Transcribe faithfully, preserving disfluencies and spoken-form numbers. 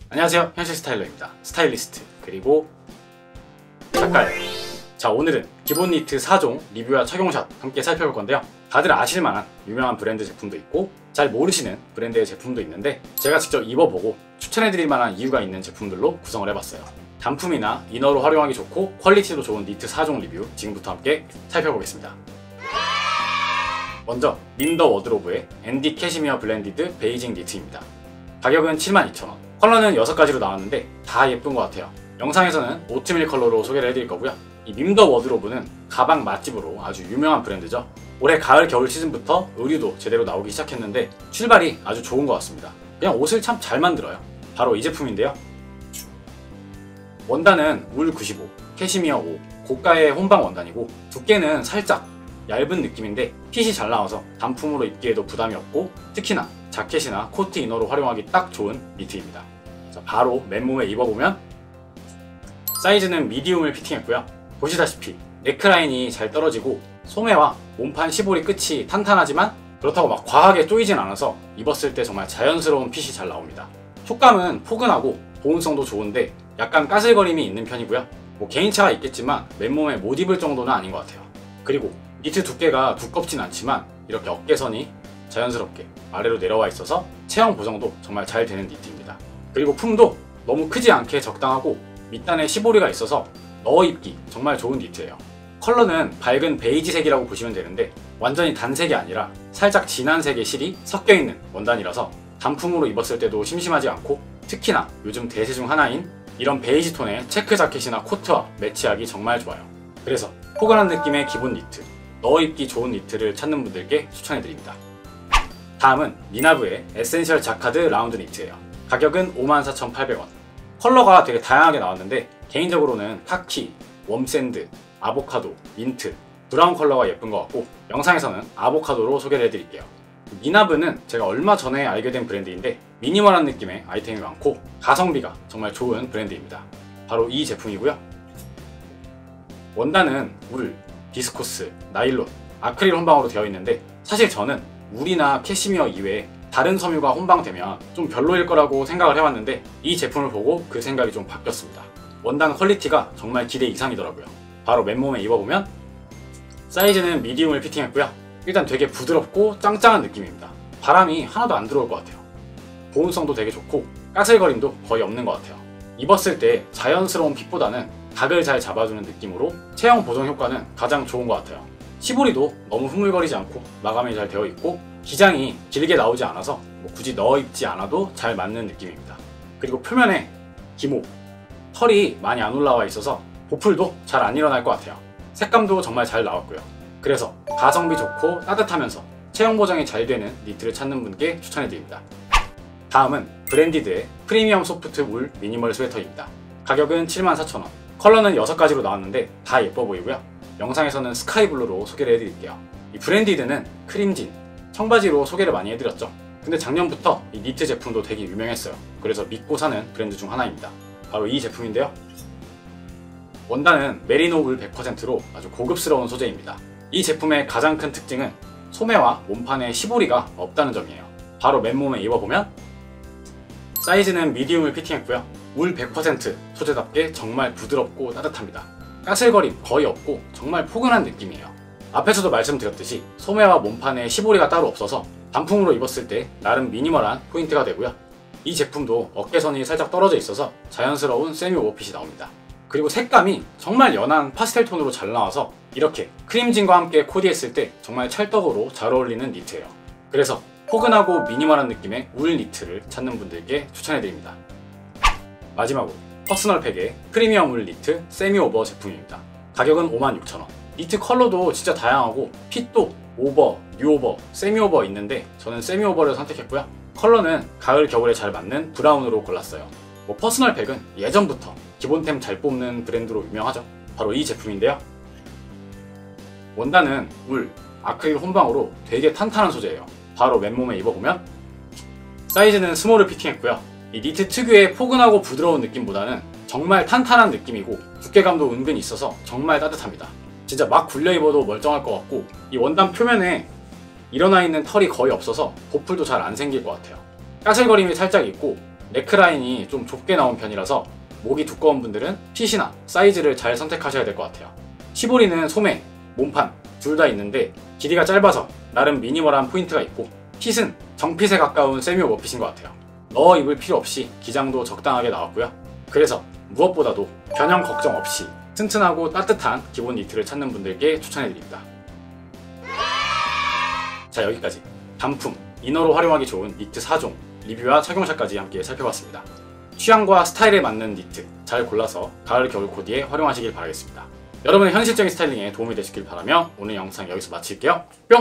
안녕하세요, 현실 스타일러입니다. 스타일리스트 그리고 작가예요. 자, 오늘은 기본 니트 사 종 리뷰와 착용샷 함께 살펴볼 건데요. 다들 아실만한 유명한 브랜드 제품도 있고 잘 모르시는 브랜드의 제품도 있는데 제가 직접 입어보고 추천해드릴 만한 이유가 있는 제품들로 구성을 해봤어요. 단품이나 이너로 활용하기 좋고 퀄리티도 좋은 니트 사 종 리뷰 지금부터 함께 살펴보겠습니다. 먼저 림더 워드로브의 앤디 캐시미어 블렌디드 베이징 니트입니다. 가격은 칠만 이천 원. 컬러는 여섯 가지로 나왔는데 다 예쁜 것 같아요. 영상에서는 오트밀 컬러로 소개를 해드릴 거고요. 이 림더 워드로브는 가방 맛집으로 아주 유명한 브랜드죠. 올해 가을 겨울 시즌부터 의류도 제대로 나오기 시작했는데 출발이 아주 좋은 것 같습니다. 그냥 옷을 참 잘 만들어요. 바로 이 제품인데요. 원단은 울 구십오, 캐시미어 오, 고가의 혼방 원단이고 두께는 살짝 얇은 느낌인데 핏이 잘 나와서 단품으로 입기에도 부담이 없고 특히나 자켓이나 코트 이너로 활용하기 딱 좋은 니트입니다. 자, 바로 맨몸에 입어보면 사이즈는 미디움을 피팅했고요. 보시다시피 네크라인이 잘 떨어지고 소매와 몸판 시보리 끝이 탄탄하지만 그렇다고 막 과하게 조이진 않아서 입었을 때 정말 자연스러운 핏이 잘 나옵니다. 촉감은 포근하고 보온성도 좋은데 약간 까슬거림이 있는 편이고요. 뭐 개인차가 있겠지만 맨몸에 못 입을 정도는 아닌 것 같아요. 그리고 니트 두께가 두껍진 않지만 이렇게 어깨선이 자연스럽게 아래로 내려와 있어서 체형 보정도 정말 잘 되는 니트입니다. 그리고 품도 너무 크지 않게 적당하고 밑단에 시보리가 있어서 넣어 입기 정말 좋은 니트예요. 컬러는 밝은 베이지색이라고 보시면 되는데 완전히 단색이 아니라 살짝 진한 색의 실이 섞여있는 원단이라서 단품으로 입었을 때도 심심하지 않고 특히나 요즘 대세 중 하나인 이런 베이지 톤의 체크 자켓이나 코트와 매치하기 정말 좋아요. 그래서 포근한 느낌의 기본 니트, 넣어 입기 좋은 니트를 찾는 분들께 추천해드립니다. 다음은 미나브의 에센셜 자카드 라운드 니트예요. 가격은 오만 사천팔백 원. 컬러가 되게 다양하게 나왔는데 개인적으로는 카키, 웜샌드, 아보카도, 민트, 브라운 컬러가 예쁜 것 같고 영상에서는 아보카도로 소개를 해드릴게요. 미나브는 제가 얼마 전에 알게 된 브랜드인데 미니멀한 느낌의 아이템이 많고 가성비가 정말 좋은 브랜드입니다. 바로 이 제품이고요. 원단은 울, 비스코스, 나일론, 아크릴 혼방으로 되어 있는데 사실 저는 울이나 캐시미어 이외에 다른 섬유가 혼방되면 좀 별로일 거라고 생각을 해왔는데 이 제품을 보고 그 생각이 좀 바뀌었습니다. 원단 퀄리티가 정말 기대 이상이더라고요. 바로 맨몸에 입어보면 사이즈는 미디움을 피팅했고요. 일단 되게 부드럽고 짱짱한 느낌입니다. 바람이 하나도 안 들어올 것 같아요. 보온성도 되게 좋고 까슬거림도 거의 없는 것 같아요. 입었을 때 자연스러운 핏보다는 각을 잘 잡아주는 느낌으로 체형 보정 효과는 가장 좋은 것 같아요. 시보리도 너무 흐물거리지 않고 마감이 잘 되어 있고 기장이 길게 나오지 않아서 뭐 굳이 넣어 입지 않아도 잘 맞는 느낌입니다. 그리고 표면에 기모, 털이 많이 안 올라와 있어서 보풀도 잘 안 일어날 것 같아요. 색감도 정말 잘 나왔고요. 그래서 가성비 좋고 따뜻하면서 체형 보정이 잘 되는 니트를 찾는 분께 추천해드립니다. 다음은 브랜디드의 프리미엄 소프트 울 미니멀 스웨터입니다. 가격은 칠만 사천 원. 컬러는 여섯 가지로 나왔는데 다 예뻐 보이고요. 영상에서는 스카이블루로 소개를 해드릴게요. 이 브랜디드는 크림진, 청바지로 소개를 많이 해드렸죠. 근데 작년부터 이 니트 제품도 되게 유명했어요. 그래서 믿고 사는 브랜드 중 하나입니다. 바로 이 제품인데요. 원단은 메리노 울 백 퍼센트로 아주 고급스러운 소재입니다. 이 제품의 가장 큰 특징은 소매와 몸판에 시보리가 없다는 점이에요. 바로 맨몸에 입어보면 사이즈는 미디움을 피팅했고요. 울 백 퍼센트 소재답게 정말 부드럽고 따뜻합니다. 까슬거림 거의 없고 정말 포근한 느낌이에요. 앞에서도 말씀드렸듯이 소매와 몸판에 시보리가 따로 없어서 단품으로 입었을 때 나름 미니멀한 포인트가 되고요. 이 제품도 어깨선이 살짝 떨어져 있어서 자연스러운 세미 오버핏이 나옵니다. 그리고 색감이 정말 연한 파스텔 톤으로 잘 나와서 이렇게 크림진과 함께 코디했을 때 정말 찰떡으로 잘 어울리는 니트예요. 그래서 포근하고 미니멀한 느낌의 울 니트를 찾는 분들께 추천해드립니다. 마지막으로 퍼스널팩의 프리미엄 울 니트 세미 오버 제품입니다. 가격은 오만 육천 원. 니트 컬러도 진짜 다양하고 핏도 오버, 뉴오버, 세미 오버 있는데 저는 세미 오버를 선택했고요. 컬러는 가을 겨울에 잘 맞는 브라운으로 골랐어요. 뭐 퍼스널팩은 예전부터 기본템 잘 뽑는 브랜드로 유명하죠. 바로 이 제품인데요. 원단은 울, 아크릴 혼방으로 되게 탄탄한 소재예요. 바로 맨몸에 입어보면 사이즈는 스몰을 피팅했고요. 이 니트 특유의 포근하고 부드러운 느낌보다는 정말 탄탄한 느낌이고 두께감도 은근히 있어서 정말 따뜻합니다. 진짜 막 굴려 입어도 멀쩡할 것 같고 이 원단 표면에 일어나 있는 털이 거의 없어서 보풀도 잘 안 생길 것 같아요. 까슬거림이 살짝 있고 네크라인이 좀 좁게 나온 편이라서 목이 두꺼운 분들은 핏이나 사이즈를 잘 선택하셔야 될 것 같아요. 시보리는 소매, 몸판 둘 다 있는데 길이가 짧아서 나름 미니멀한 포인트가 있고 핏은 정핏에 가까운 세미 오버핏인 것 같아요. 넣어 입을 필요 없이 기장도 적당하게 나왔고요. 그래서 무엇보다도 변형 걱정 없이 튼튼하고 따뜻한 기본 니트를 찾는 분들께 추천해드립니다. 자, 여기까지 단품, 이너로 활용하기 좋은 니트 사 종 리뷰와 착용샷까지 함께 살펴봤습니다. 취향과 스타일에 맞는 니트 잘 골라서 가을 겨울 코디에 활용하시길 바라겠습니다. 여러분의 현실적인 스타일링에 도움이 되시길 바라며 오늘 영상 여기서 마칠게요. 뿅!